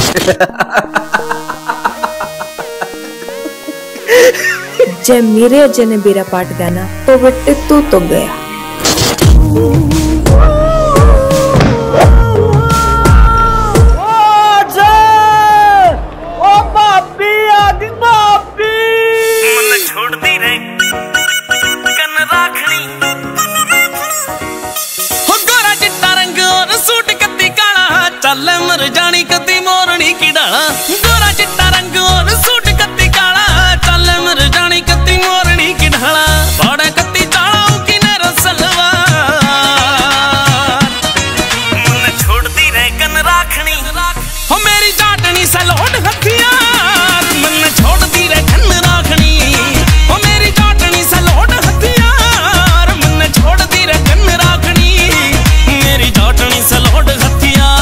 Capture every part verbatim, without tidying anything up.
जब मेरे अज्जे ने बेरा पाट गया ना तो बेटे तू तो गया। चल मर जानी कदी मोरनी की डाला, गोरा चिट्टा रंग और सूट कत्ती काला। चल मर जानी कदी मोरनी की ढाला, बड़ा कत्ती चालाओं की नर सलवार। मन छोड़ती रह कन राखनी, हो मेरी जाटनी सलोट हथियार। मन छोड़ती रह कन राखनी, हो मेरी जाटनी सलोट हथियार। मन छोड़ती रह कन राखनी, मेरी जाटनी सलोट हथियार।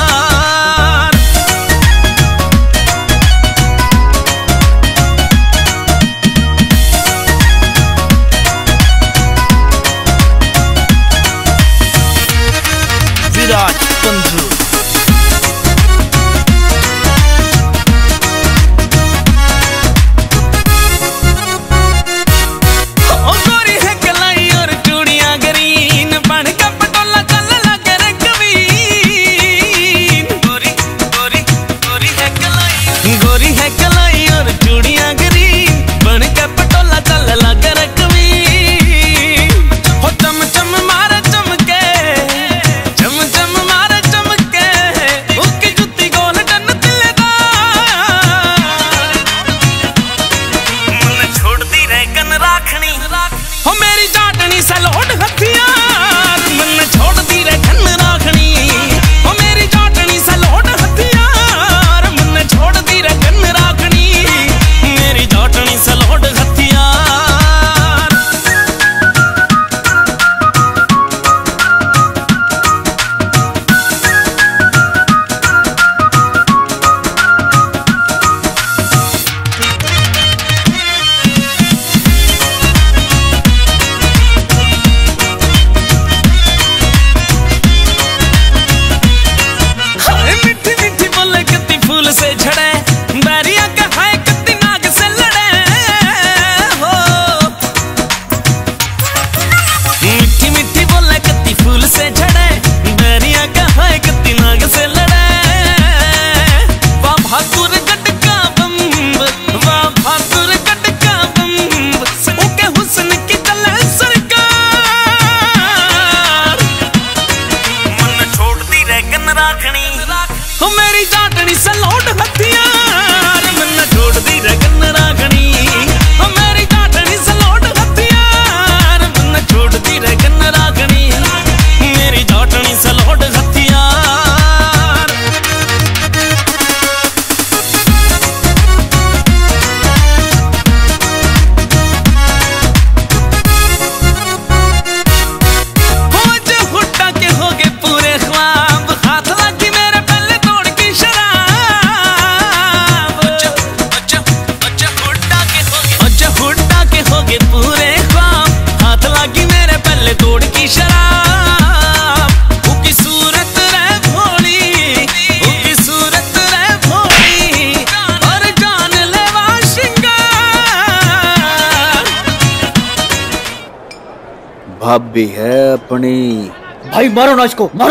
भाभी है अपनी। भाई मारो ना इसको, मारो।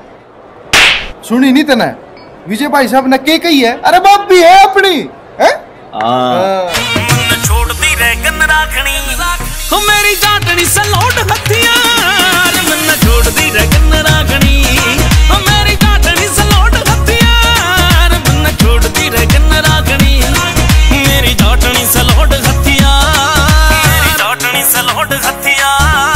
सुनी नहीं तेने विजय भाई साहब ने के कही है? अरे भाभी है अपनी है? छोड़ती रह कन राखनी, हो मेरी जाटनी सलोट हथियार। मन छोड़ती रह कन राखनी, हो मेरी जाटनी सलोट हथियार। मन छोड़ती रह कन राखनी, मेरी जाटनी सलोट हथियार। मेरी जाटनी सलोट हथियार।